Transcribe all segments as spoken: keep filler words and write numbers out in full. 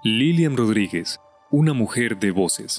Lilian Rodríguez, una mujer de voces.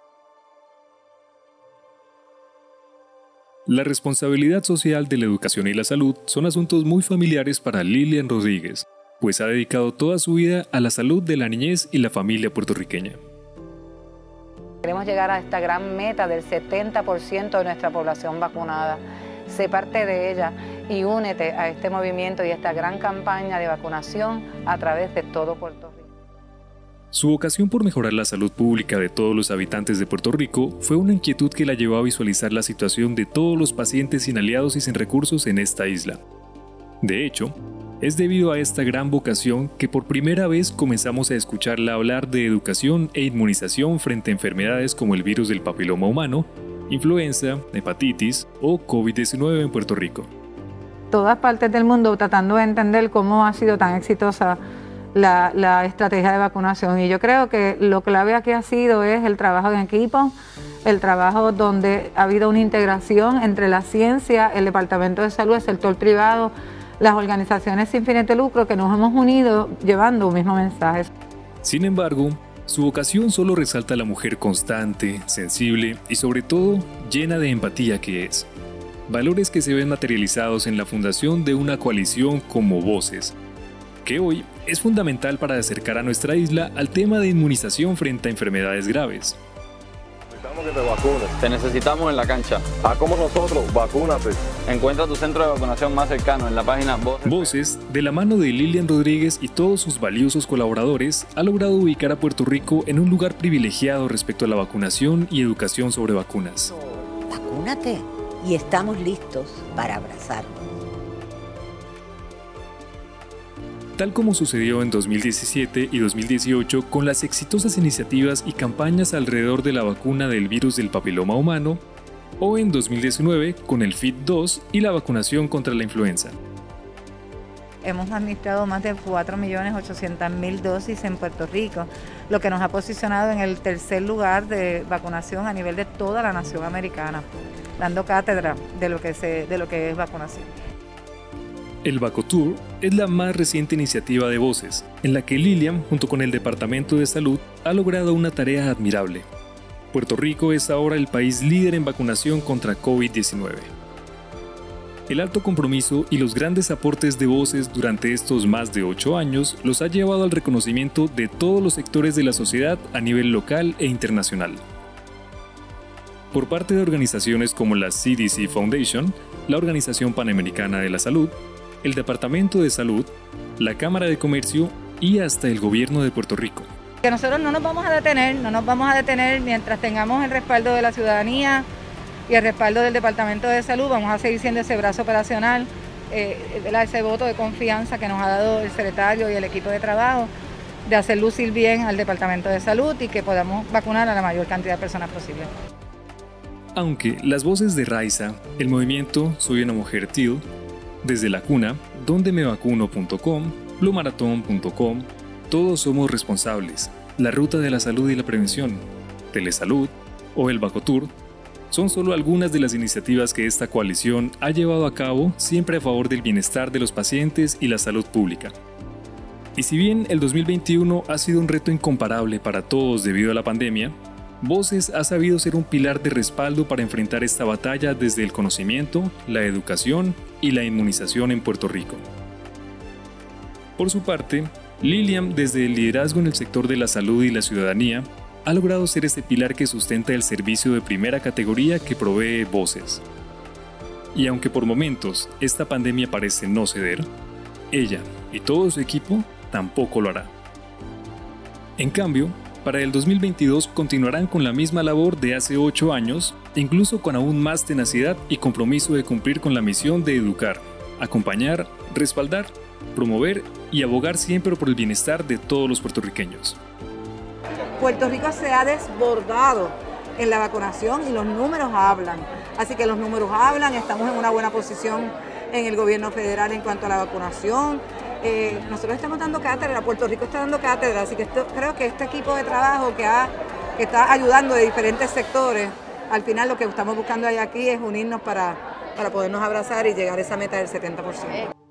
La responsabilidad social de la educación y la salud son asuntos muy familiares para Lilian Rodríguez, pues ha dedicado toda su vida a la salud de la niñez y la familia puertorriqueña. Queremos llegar a esta gran meta del setenta por ciento de nuestra población vacunada. Sé parte de ella y únete a este movimiento y a esta gran campaña de vacunación a través de todo Puerto Rico. Su vocación por mejorar la salud pública de todos los habitantes de Puerto Rico fue una inquietud que la llevó a visualizar la situación de todos los pacientes sin aliados y sin recursos en esta isla. De hecho, es debido a esta gran vocación que por primera vez comenzamos a escucharla hablar de educación e inmunización frente a enfermedades como el virus del papiloma humano, influenza, hepatitis o COVID diecinueve en Puerto Rico. Todas partes del mundo tratando de entender cómo ha sido tan exitosa La, la estrategia de vacunación, y yo creo que lo clave aquí ha sido es el trabajo en equipo, el trabajo donde ha habido una integración entre la ciencia, el Departamento de Salud, el sector privado, las organizaciones sin fines de lucro que nos hemos unido llevando un mismo mensaje. Sin embargo, su vocación solo resalta a la mujer constante, sensible y sobre todo llena de empatía que es. Valores que se ven materializados en la fundación de una coalición como Voces, que hoy es fundamental para acercar a nuestra isla al tema de inmunización frente a enfermedades graves. Necesitamos que te vacunes. Te necesitamos en la cancha. Haz como nosotros, vacúnate. Encuentra tu centro de vacunación más cercano en la página Voces. Voces, de la mano de Lilian Rodríguez y todos sus valiosos colaboradores, ha logrado ubicar a Puerto Rico en un lugar privilegiado respecto a la vacunación y educación sobre vacunas. Vacúnate y estamos listos para abrazarnos. Tal como sucedió en dos mil diecisiete y dos mil dieciocho con las exitosas iniciativas y campañas alrededor de la vacuna del virus del papiloma humano, o en dos mil diecinueve con el F I T dos y la vacunación contra la influenza. Hemos administrado más de cuatro millones ochocientas mil dosis en Puerto Rico, lo que nos ha posicionado en el tercer lugar de vacunación a nivel de toda la nación americana, dando cátedra de lo que, se, de lo que es vacunación. El VacoTour es la más reciente iniciativa de Voces, en la que Lilian, junto con el Departamento de Salud, ha logrado una tarea admirable. Puerto Rico es ahora el país líder en vacunación contra COVID diecinueve. El alto compromiso y los grandes aportes de Voces durante estos más de ocho años los ha llevado al reconocimiento de todos los sectores de la sociedad a nivel local e internacional. Por parte de organizaciones como la C D C Foundation, la Organización Panamericana de la Salud, el Departamento de Salud, la Cámara de Comercio y hasta el Gobierno de Puerto Rico. Que nosotros no nos vamos a detener, no nos vamos a detener mientras tengamos el respaldo de la ciudadanía y el respaldo del Departamento de Salud. Vamos a seguir siendo ese brazo operacional, eh, ese voto de confianza que nos ha dado el secretario y el equipo de trabajo, de hacer lucir bien al Departamento de Salud y que podamos vacunar a la mayor cantidad de personas posible. Aunque las voces de Raiza, el movimiento Soy una mujer T I L, Desde la Cuna, donde me vacuno punto com, blue marathon punto com, Todos somos responsables, La Ruta de la Salud y la Prevención, Telesalud o el VacoTour, son solo algunas de las iniciativas que esta coalición ha llevado a cabo siempre a favor del bienestar de los pacientes y la salud pública. Y si bien el dos mil veintiuno ha sido un reto incomparable para todos debido a la pandemia, Voces ha sabido ser un pilar de respaldo para enfrentar esta batalla desde el conocimiento, la educación y la inmunización en Puerto Rico. Por su parte, Lilian, desde el liderazgo en el sector de la salud y la ciudadanía, ha logrado ser ese pilar que sustenta el servicio de primera categoría que provee Voces. Y aunque por momentos esta pandemia parece no ceder, ella y todo su equipo tampoco lo hará. En cambio, para el dos mil veintidós continuarán con la misma labor de hace ocho años, incluso con aún más tenacidad y compromiso de cumplir con la misión de educar, acompañar, respaldar, promover y abogar siempre por el bienestar de todos los puertorriqueños. Puerto Rico se ha desbordado en la vacunación y los números hablan. Así que los números hablan, estamos en una buena posición en el gobierno federal en cuanto a la vacunación. Eh, nosotros estamos dando cátedra, Puerto Rico está dando cátedra, así que esto, creo que este equipo de trabajo que, ha, que está ayudando de diferentes sectores, al final lo que estamos buscando aquí es unirnos para, para podernos abrazar y llegar a esa meta del setenta por ciento.